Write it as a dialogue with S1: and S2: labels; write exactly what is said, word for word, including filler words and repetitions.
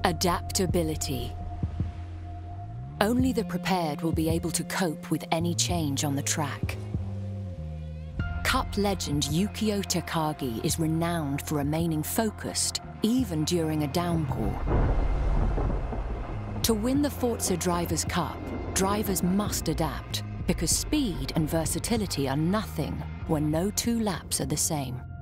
S1: Adaptability. Only the prepared will be able to cope with any change on the track. Cup legend Yukio Takagi is renowned for remaining focused, even during a downpour. To win the Forza Drivers' Cup, drivers must adapt, because speed and versatility are nothing when no two laps are the same.